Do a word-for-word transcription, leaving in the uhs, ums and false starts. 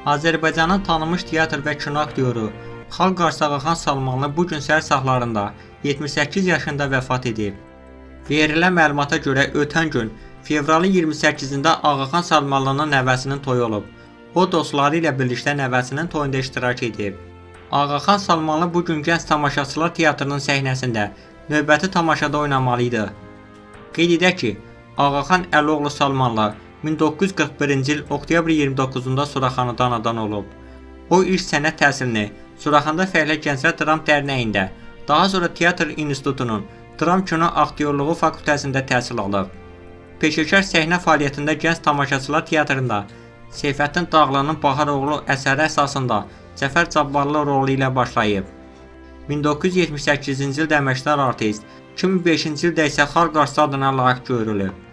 Azərbaycanın tanınmış teatr və kino aktyoru, xalq artisti Ağaxan Salmanlı bu gün səhər saatlarında yetmiş səkkiz yaşında vəfat edib. Verilən məlumata görə ötən gün fevralın iyirmi səkkizində Ağaxan Salmanlının nəvəsinin toyu olub. O dostları ilə birlikdə nəvəsinin toyunda iştirak edib. Ağaxan Salmanlı bu gün Gənc Tamaşaçılar Teatrının səhnəsində növbəti tamaşada oynamalı idi. Qeyd edək ki, Ağaxan Əloğlu Salmanlı min doqquz yüz qırx birinci il oktyabrın iyirmi doqquzunda Suraxanıda anadan olub. O ilk sənət təhsilini Suraxanda Fəhlə Gənclər Dram Dərnəyində, daha sonra Teatr İnstitutunun Dram Kino Aktyorluğu fakültəsində təhsil alıb. Peşəkar səhnə fəaliyyətində Gənc Tamaşaçılar Teatrında Seyfəddin Dağlının Baharoğlu əsəri əsasında Cəfər Cabbarlı rolu ilə başlayıb. min doqquz yüz yetmiş səkkizinci ildə əməkdar artist, iki min beşinci ildə isə xalq artisti adına layiq görülüb.